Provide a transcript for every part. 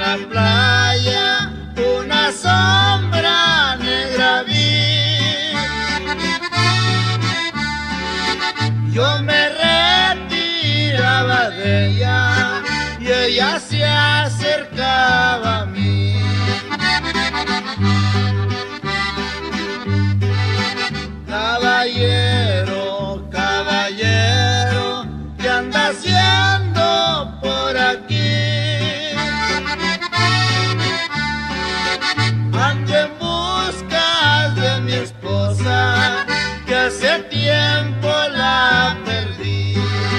la playa una sombra negra vi. Yo me retiraba de ella y ella se acercaba a mí. Caballero, caballero, ¿qué anda haciendo por aquí? Ando en busca de mi esposa, que hace tiempo la perdí.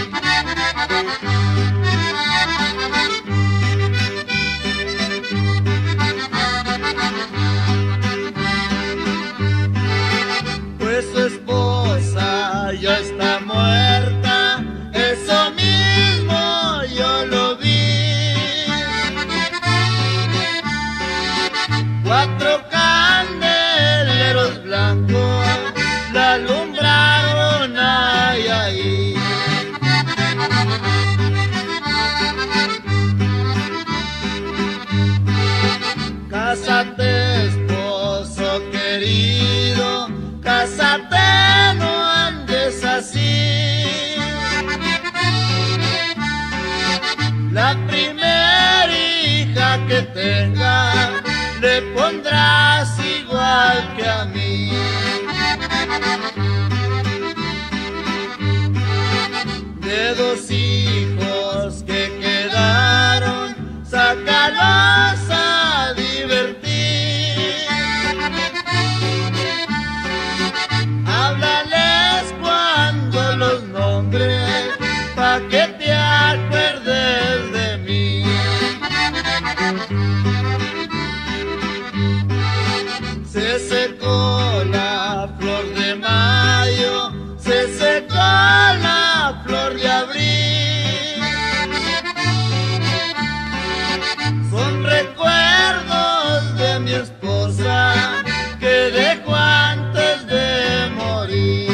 Pues su esposa ya está muerta, eso mismo yo lo vi. 4 candeleros blancos la alumbraron ahí. Cásate, esposo querido, cásate, no andes así. La primera hija que tenga le pondrás igual que a mí. De 2 hijos que quedaron, sácalos a divertir. Háblales cuando los nombres, pa' que te acuerdes de mí. Se secó la flor de mayo, se secó la flor de abril. Son recuerdos de mi esposa que dejó antes de morir.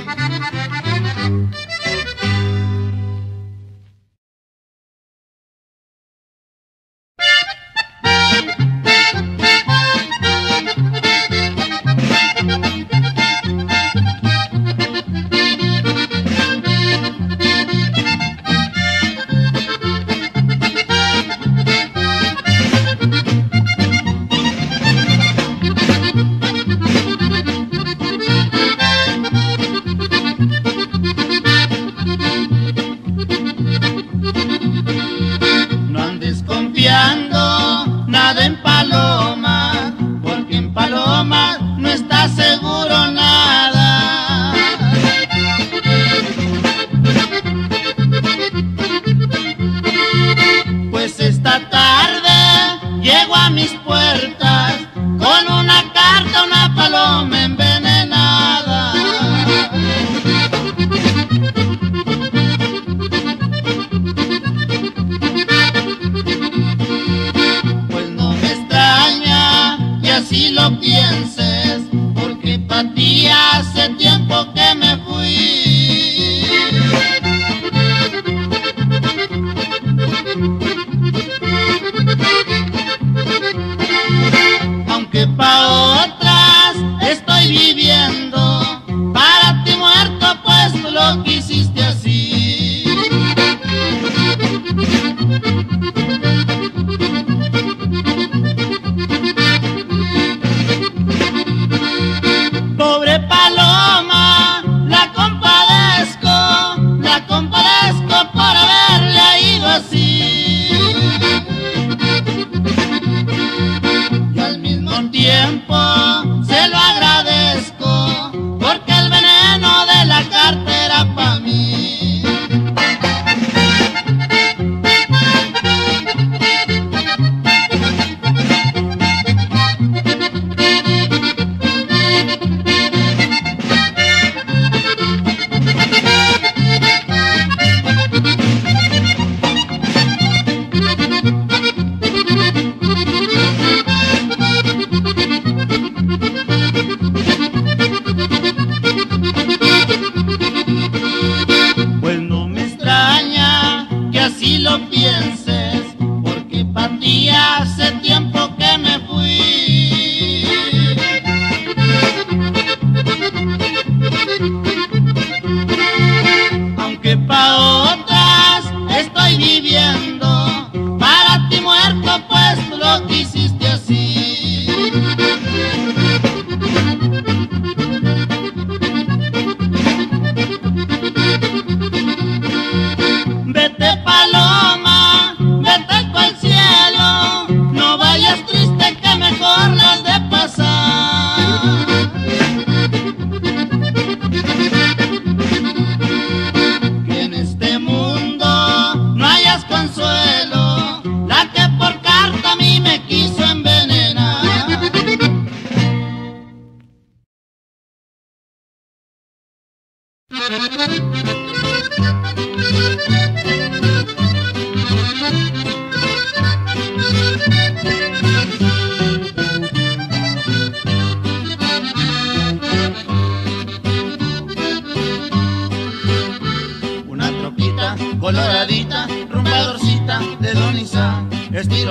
No andes confiando nada en Paloma, porque en Paloma no está seguro nada. Pues esta tarde llego a mis puertas con una carta, una paloma envenenada. Pues no me extraña y así lo pienses, porque pa' ti hace tiempo que me fui. Aunque pa' otras estoy viviendo, para ti muerto pues tú lo quisiste así. Pobre paloma, la compadezco por haberle ido así. Y al mismo tiempo se lo agradezco, porque el veneno de la carta era pa' mí. Pues no me extraña que así lo pienses, porque pa' ti hace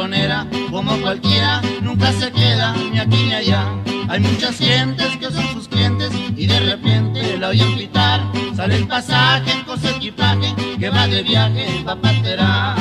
telonera, como cualquiera, nunca se queda ni aquí ni allá. Hay muchas gentes que son sus clientes y de repente la oyen pitar. Sale el pasaje con su equipaje que va de viaje pa' Paterá.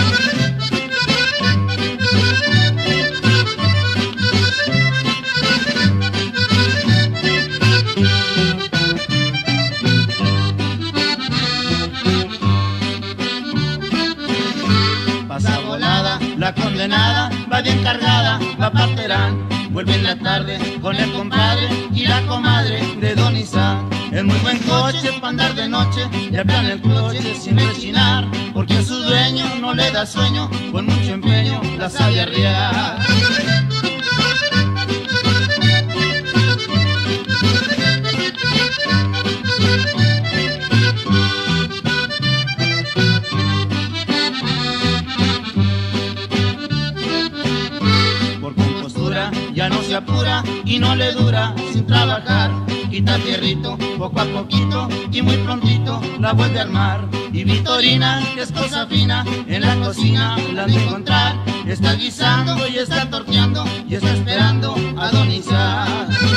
Pasa volada, la condenada va bien cargada, va pa' Terán. Vuelve en la tarde con el compadre y la comadre de Don Isa. Es muy buen coche para andar de noche y aplana el coche sin rechinar, porque a su dueño no le da sueño, con mucho empeño la sabe arriar. Ya no se apura y no le dura sin trabajar. Quita fierrito poco a poquito y muy prontito la vuelve a armar. Y Vitorina, que es cosa fina, en la cocina la han de encontrar. Está guisando y está torteando y está esperando a Don Isa.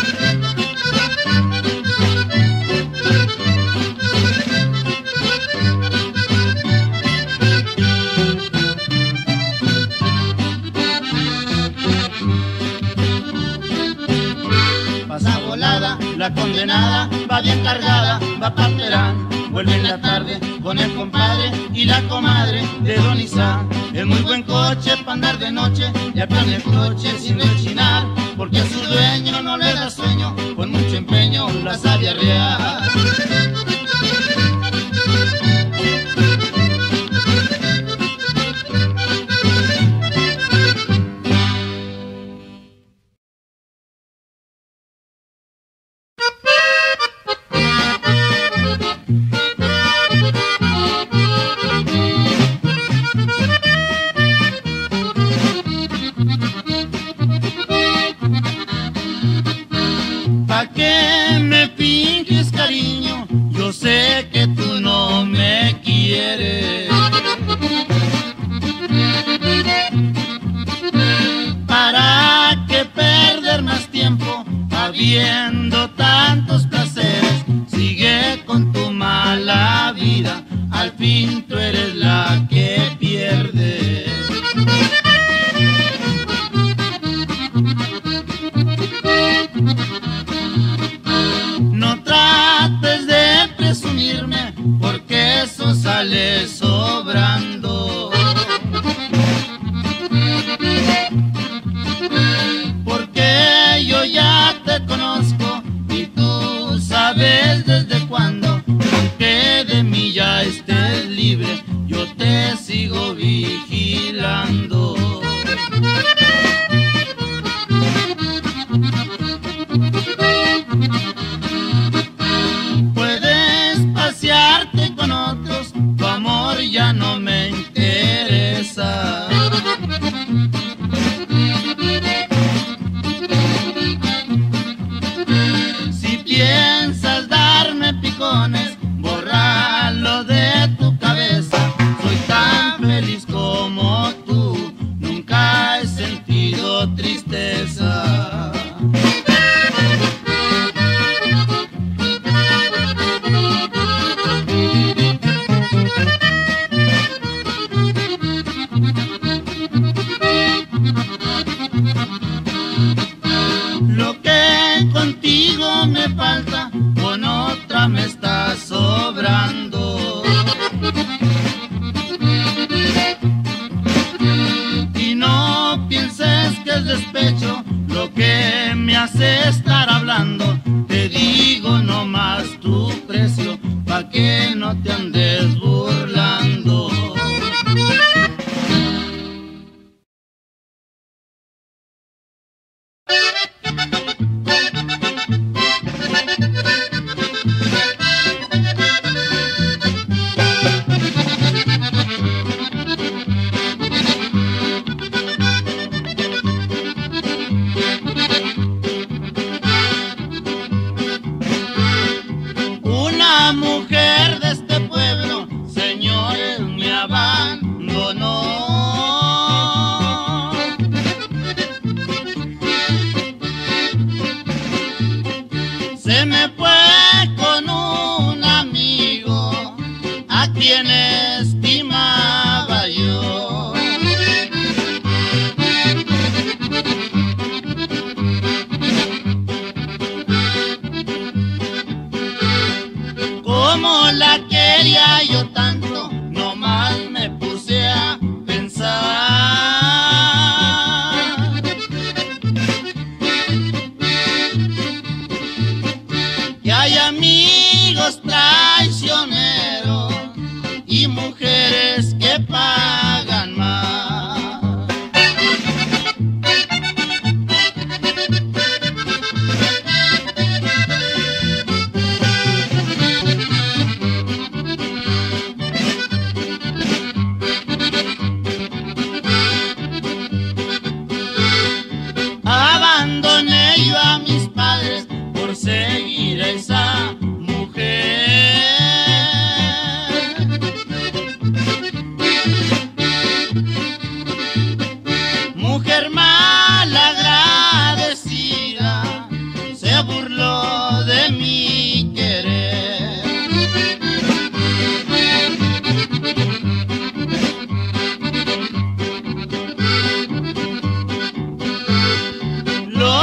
La condenada va bien cargada, va pa' Terán. Vuelve en la tarde con el compadre y la comadre de Don Isa. Es muy buen coche pa' andar de noche y aplana el coche sin rechinar, porque a su dueño no le da sueño, con mucho empeño la sabe arrear.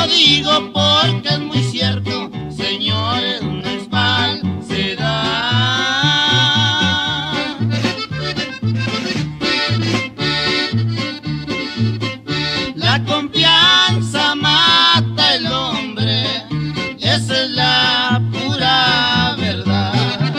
lo digo porque es muy cierto, señores, no es falsedad. La confianza mata al hombre, esa es la pura verdad.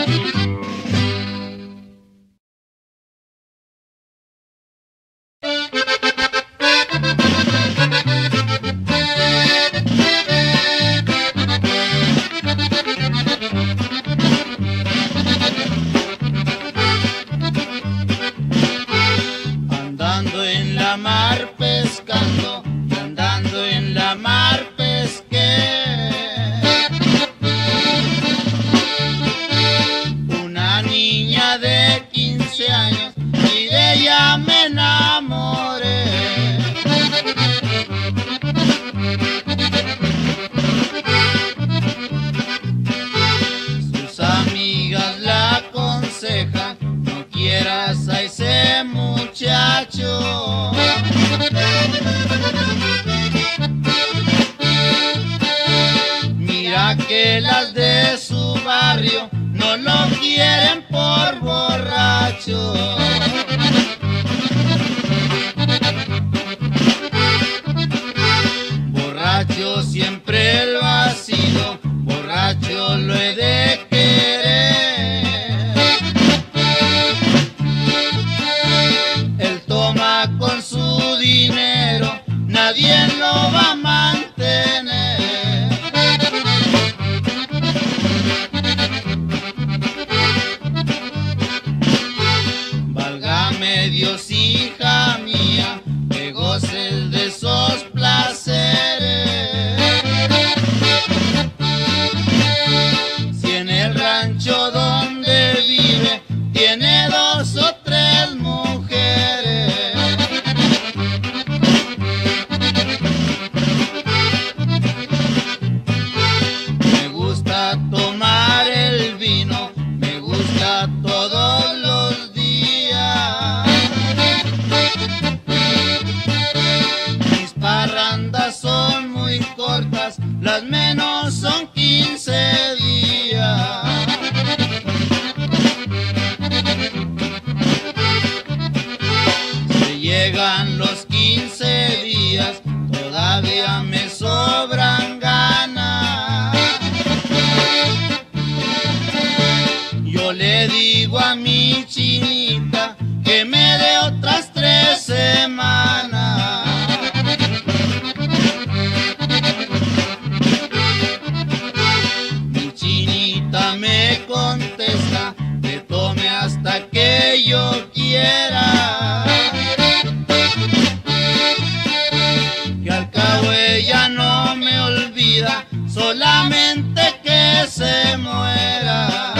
Andando en la mar pescando, andando en la mar pesqué una niña de 15 años y de ella me enamoré. Sus amigas la aconsejan, no quieras a ese muchacho. Mira que las de su barrio no lo quieren por borracho. Borracho siempre lo ha sido, borracho lo he de querer. Él toma con su dinero, nadie lo va a mantener. Válgame Dios, hija mía, que goces de esos placeres. Si en el rancho donde vive tiene 2 o 3 mujeres. Me gusta tomar el vino, me gusta todos los días. Mis parrandas son muy cortas, las menos son 15 días. Si llegan los 15 días, todavía me sobran ganas. Yo le digo a mi chinita que me dé otras 3 semanas. Mi chinita me contesta que tome hasta que yo quiera, que al cabo ella no me olvida, solamente que se muera.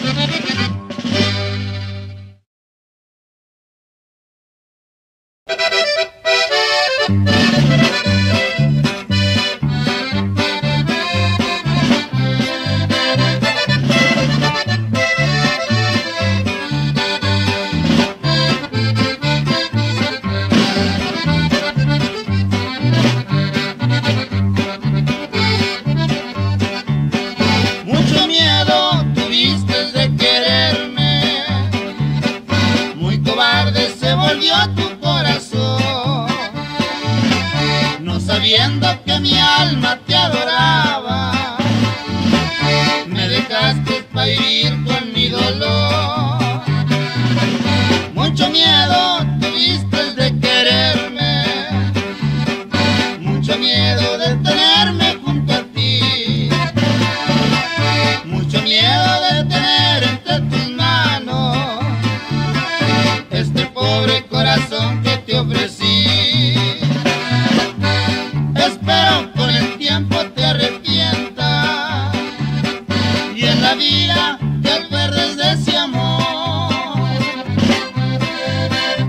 Mucho miedo tuviste de quererme, muy cobarde se volvió tu corazón, no sabiendo que mi alma te adoraba, me dejaste para vivir con mi dolor. Mucho miedo tuviste de quererme, mucho miedo de tenerme junto a ti, mucho miedo de tener entre tus manos este pobre corazón que te ofrecí. Espero con el tiempo te arrepientas y en la vida te acuerdes de ese amor.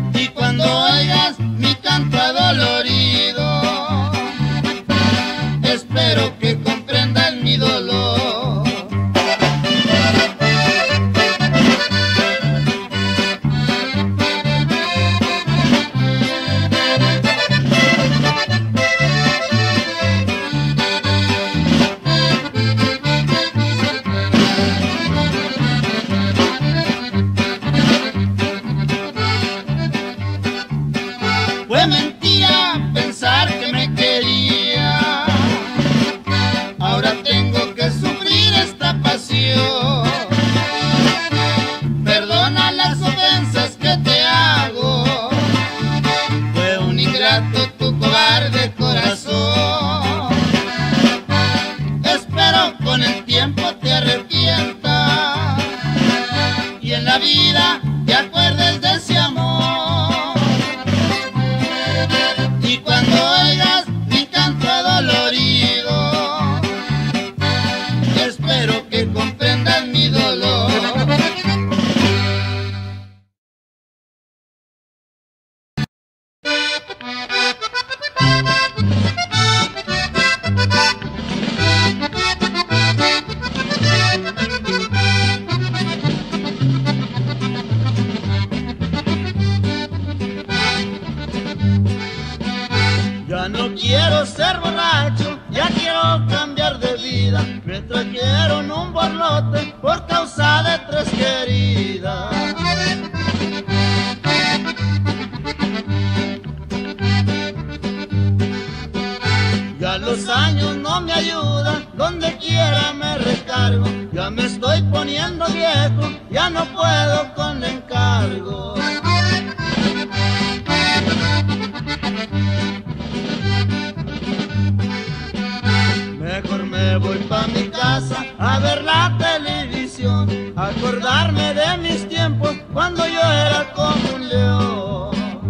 Ya no quiero ser borracho, ya quiero cambiar de vida. Me trajeron un borlote por causa de 3 queridas. Ya los años no me ayudan, donde quiera me recargo. Ya me estoy poniendo viejo, ya no puedo con encargo. Mejor me voy pa' mi casa a ver la televisión, a acordarme de mis tiempos cuando yo era como un león.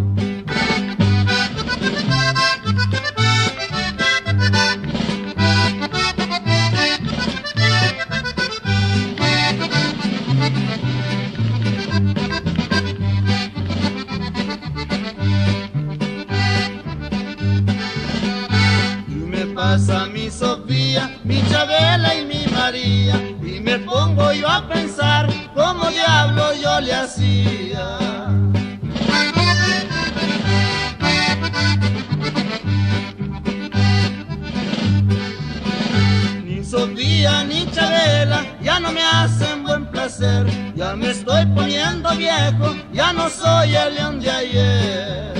Pasa mi Sofía, mi Chabela y mi María, y me pongo yo a pensar cómo diablo yo le hacía. Ni Sofía ni Chabela ya no me hacen buen placer, ya me estoy poniendo viejo, ya no soy el león de ayer.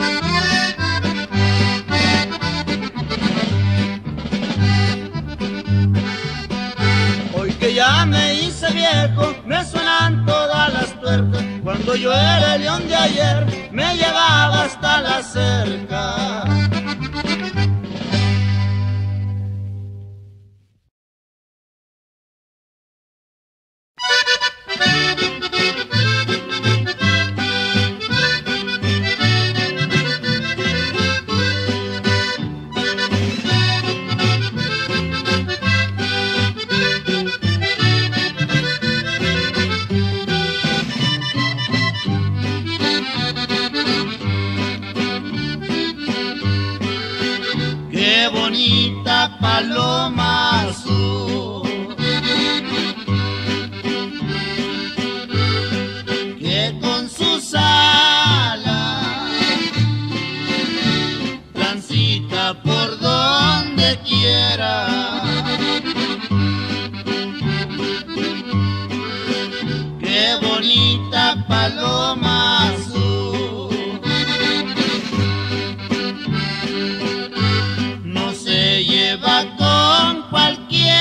Que ya me hice viejo, me suenan todas las tuercas. Cuando yo era el león de ayer, me llevaba hasta la cerca. Paloma azul, que con sus alas transita por donde quiera. Qué bonita paloma azul, no se lleva con cualquiera.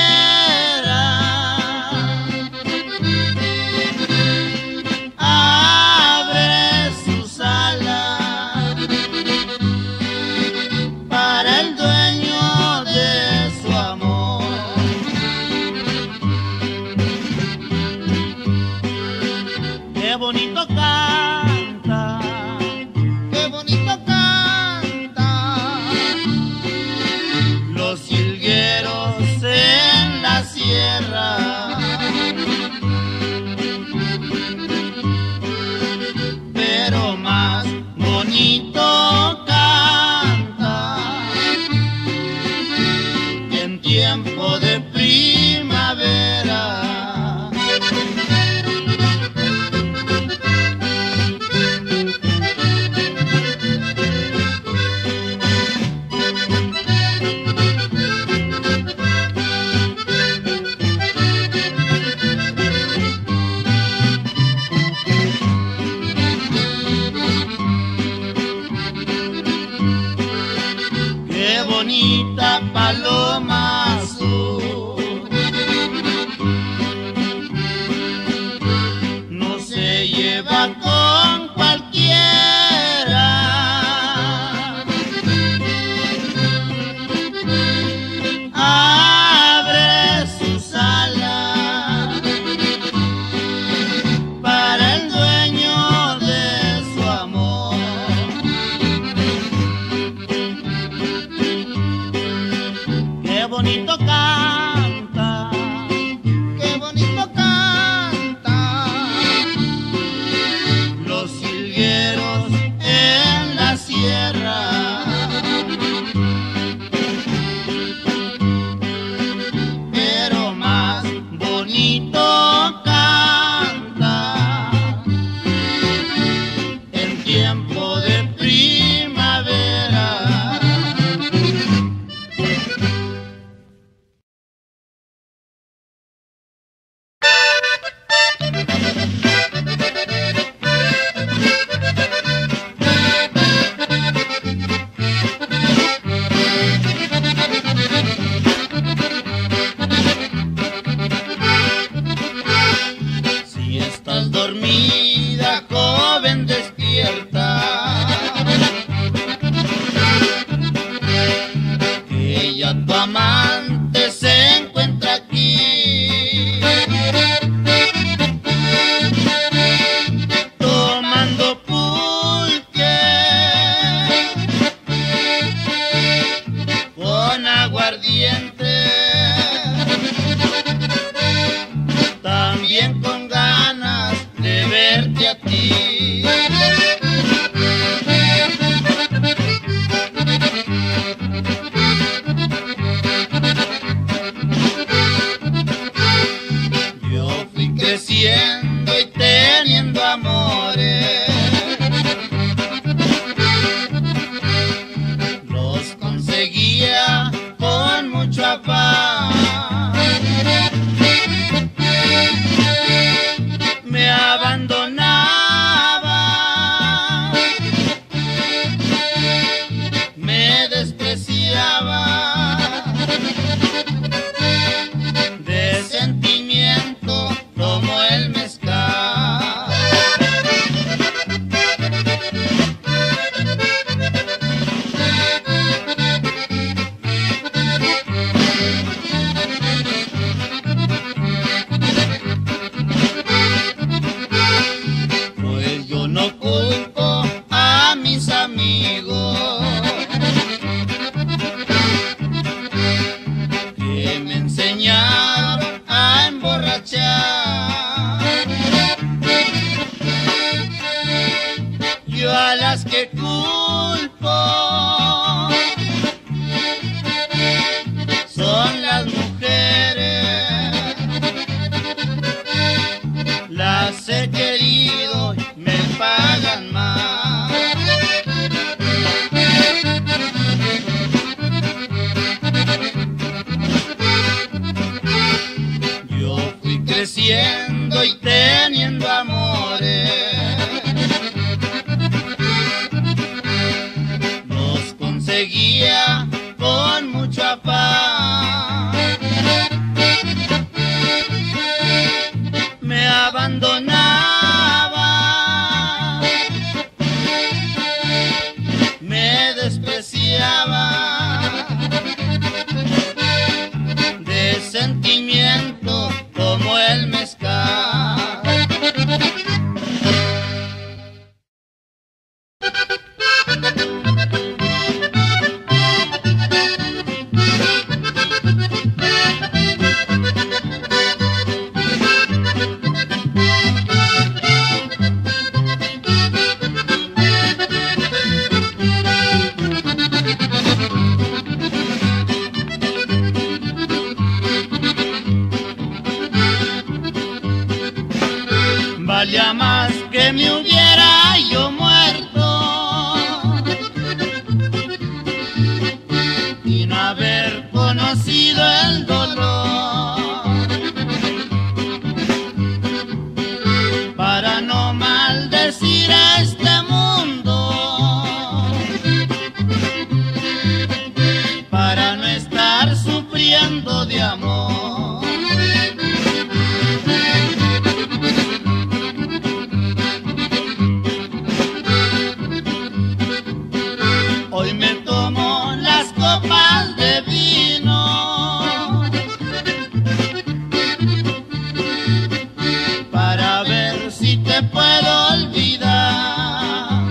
Abre sus alas para el dueño de su amor. Qué bonito canta, qué bonito canta los jilgueros en la sierra. Pero más bonito canta en tiempo de primavera. Qué bonita paloma azul, no se lleva con cualquiera. Abre sus alas para el dueño de su amor. Qué bonito canta, qué bonito canta los jilgueros en la sierra. Pero más bonito canta en tiempo de primavera. ya tu amante se encuentra aquí, tomando pulque con aguardiente, también con ganas de verte a ti. Yo fui creciendo y teniendo amores, los conseguía con mucho afán. Me abandonaba, me despreciaba, de sentimiento como el mezcal. Pues yo no culpo a mis amigos que me enseñaron a emborrachar. Yo a las que culpo son las mujeres, las he querido y me pagan más. Yo fui creciendo y teniendo amores, los conseguía con mucho afán. Me abandonaba, me despreciaba, de sentimiento como el mezcal. Valía más que me hubiera yo muerto y no haber conocido el dolor, para no maldecir a este mundo, para no estar sufriendo de amor. Hoy me tomo las copas de vino para ver si te puedo olvidar.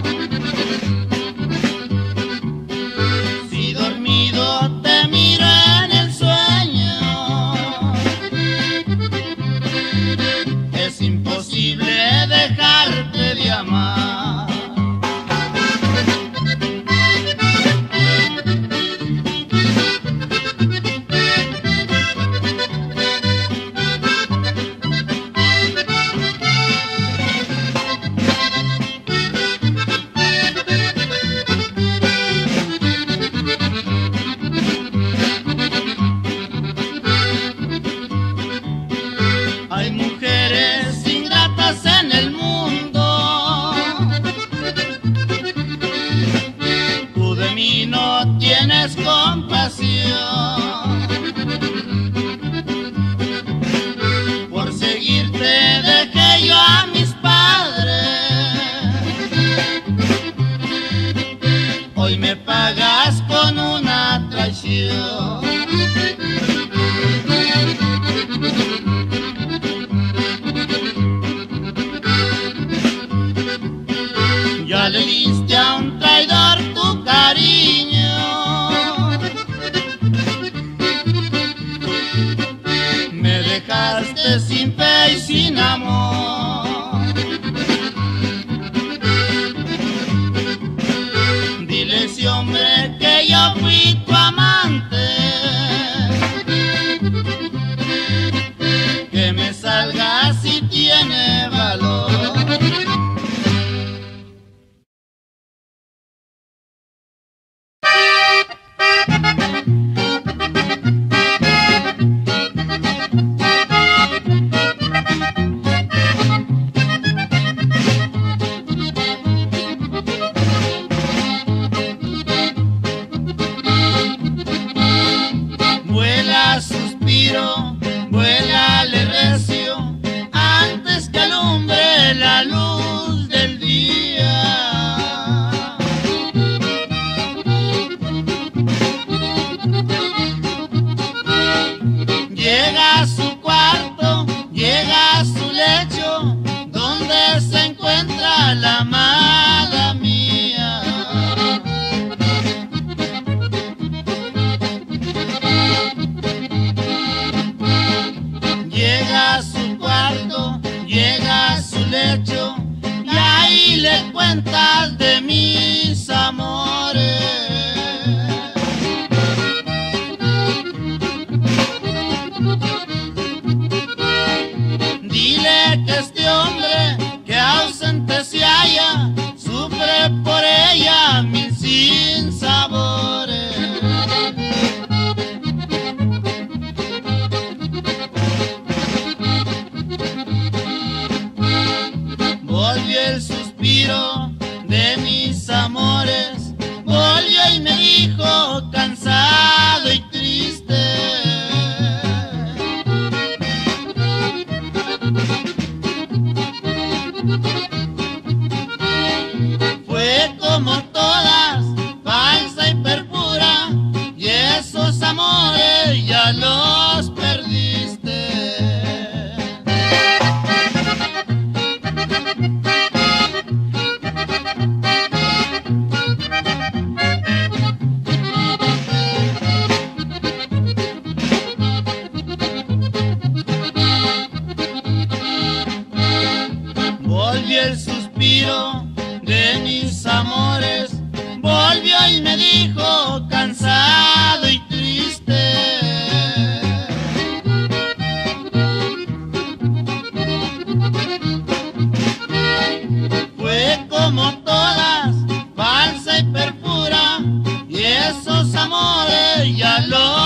Si dormido te miro en el sueño, es imposible dejarte de amar. Hay mujeres ingratas en el mundo, tú de mí no tienes compasión. Por seguirte dejé yo a mis padres, hoy me pagas con una traición. triste, sin fe y sin amor. Dile a ese hombre que yo fui tu amante, que me salga si tiene valor. Vuela, suspiro, vuela, le recio, antes que alumbre la luz del día. Llega a su cuarto, llega a su lecho, donde se encuentra la amada mía. Llega a su cuarto, llega a su lecho, y ahí le cuentas de mis amores. Dile que este hombre que ausente se halla, sufre por ella mil sinsabores. Volvió el suspiro de mis amores, volvió y me dijo cansado y triste: fue como todas, falsa y perpura, y esos amores ya los perdiste. Volvió el suspiro de mis amores, volvió y me dijo cansado y triste: fue como todas, falsa y perpura, y esos amores ya los